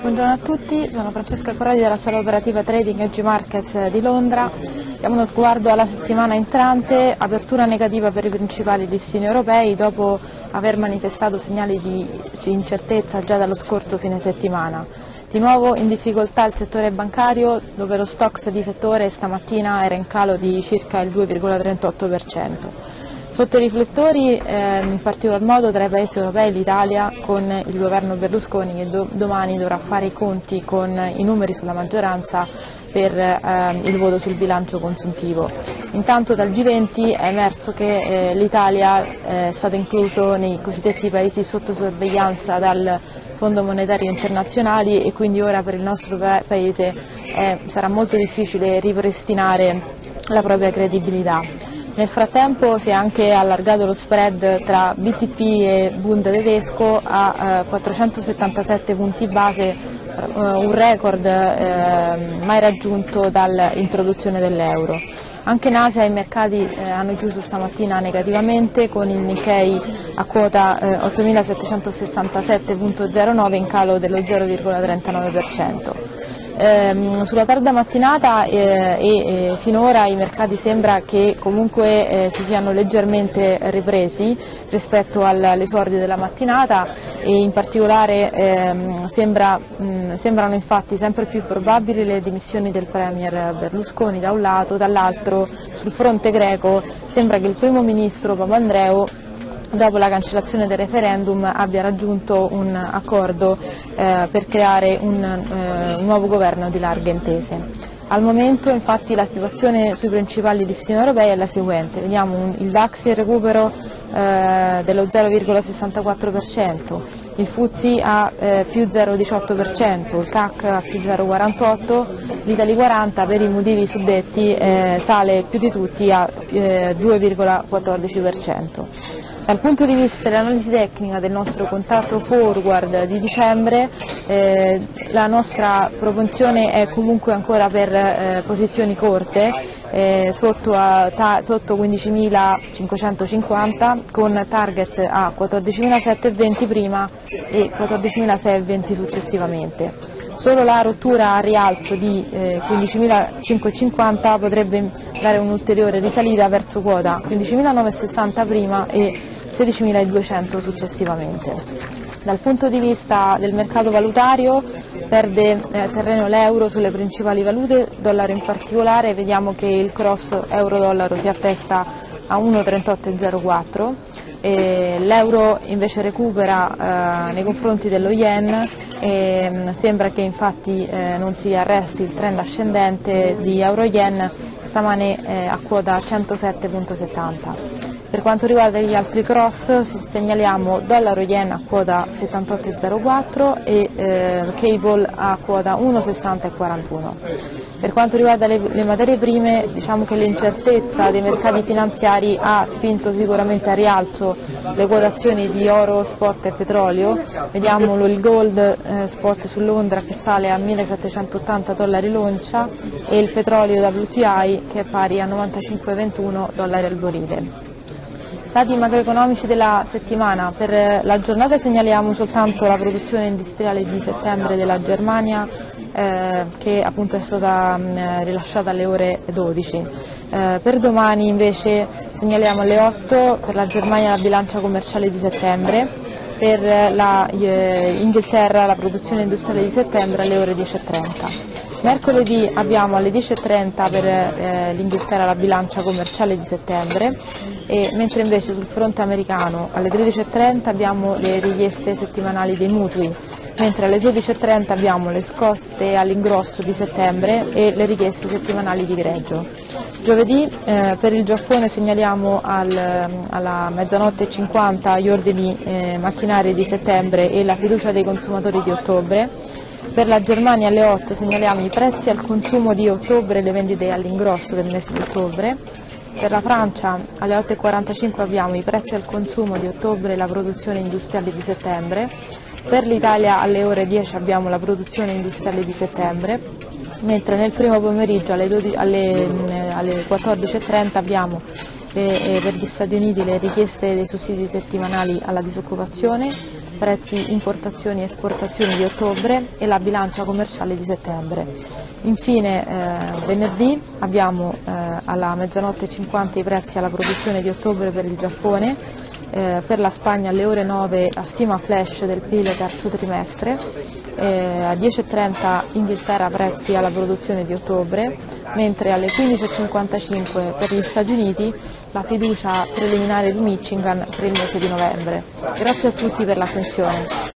Buongiorno a tutti, sono Francesca Corradi della sala operativa Trading Edge Markets di Londra. Diamo uno sguardo alla settimana entrante, apertura negativa per i principali listini europei dopo aver manifestato segnali di incertezza già dallo scorso fine settimana. Di nuovo in difficoltà il settore bancario, dove lo Stoxx di settore stamattina era in calo di circa il 2,38%. Sotto i riflettori, in particolar modo tra i paesi europei, l'Italia con il governo Berlusconi che domani dovrà fare i conti con i numeri sulla maggioranza per il voto sul bilancio consuntivo. Intanto dal G20 è emerso che l'Italia è stato incluso nei cosiddetti paesi sotto sorveglianza dal Fondo Monetario Internazionale e quindi ora per il nostro Paese sarà molto difficile ripristinare la propria credibilità. Nel frattempo si è anche allargato lo spread tra BTP e Bund tedesco a 477 punti base, un record mai raggiunto dall'introduzione dell'euro. Anche in Asia i mercati hanno chiuso stamattina negativamente con il Nikkei a quota 8.767,09 in calo dello 0,39%. Sulla tarda mattinata e finora i mercati sembra che comunque si siano leggermente ripresi rispetto all'esordio della mattinata e in particolare sembrano infatti sempre più probabili le dimissioni del Premier Berlusconi da un lato, dall'altro sul fronte greco sembra che il primo ministro Papandreou dopo la cancellazione del referendum abbia raggiunto un accordo per creare un nuovo governo di larghe intese. Al momento infatti la situazione sui principali listini europei è la seguente: vediamo il DAX in recupero dello 0,64%, il FTSE a più 0,18%, il CAC a più 0,48%, l'Italy 40 per i motivi suddetti sale più di tutti a 2,14%. Dal punto di vista dell'analisi tecnica del nostro contratto forward di dicembre, la nostra propensione è comunque ancora per posizioni corte, sotto 15.550 con target a 14.720 prima e 14.620 successivamente. Solo la rottura a rialzo di 15.550 potrebbe dare un'ulteriore risalita verso quota 15.960 prima e 16.200 successivamente. Dal punto di vista del mercato valutario perde terreno l'euro sulle principali valute, dollaro in particolare, vediamo che il cross euro-dollaro si attesta a 1,3804, l'euro invece recupera nei confronti dello yen e sembra che infatti non si arresti il trend ascendente di euro-yen, stamane a quota 107,70. Per quanto riguarda gli altri cross segnaliamo dollaro-yen a quota 78,04 e cable a quota 1,60,41. Per quanto riguarda le materie prime, diciamo che l'incertezza dei mercati finanziari ha spinto sicuramente a rialzo le quotazioni di oro, spot e petrolio. Vediamolo il gold spot su Londra che sale a 1.780 dollari l'oncia e il petrolio WTI che è pari a 95,21 dollari al barile. Dati macroeconomici della settimana: per la giornata segnaliamo soltanto la produzione industriale di settembre della Germania che appunto è stata rilasciata alle ore 12. Per domani invece segnaliamo alle 8 per la Germania la bilancia commerciale di settembre, per l'Inghilterra la produzione industriale di settembre alle ore 10:30. Mercoledì abbiamo alle 10:30 per l'Inghilterra la bilancia commerciale di settembre, mentre invece sul fronte americano alle 13:30 abbiamo le richieste settimanali dei mutui, mentre alle 16:30 abbiamo le scosse all'ingrosso di settembre e le richieste settimanali di greggio. Giovedì per il Giappone segnaliamo alla 00:50 gli ordini macchinari di settembre e la fiducia dei consumatori di ottobre. Per la Germania alle 8 segnaliamo i prezzi al consumo di ottobre e le vendite all'ingrosso del mese di ottobre. Per la Francia alle 8:45 abbiamo i prezzi al consumo di ottobre e la produzione industriale di settembre. Per l'Italia alle ore 10 abbiamo la produzione industriale di settembre, mentre nel primo pomeriggio alle 14:30 abbiamo per gli Stati Uniti le richieste dei sussidi settimanali alla disoccupazione, prezzi importazioni e esportazioni di ottobre e la bilancia commerciale di settembre. Infine venerdì abbiamo alla 00:50 i prezzi alla produzione di ottobre per il Giappone, per la Spagna alle ore 9 la stima flash del PIL terzo trimestre, a 10:30 Inghilterra prezzi alla produzione di ottobre, mentre alle 15:55 per gli Stati Uniti la fiducia preliminare di Michigan per il mese di novembre. Grazie a tutti per l'attenzione.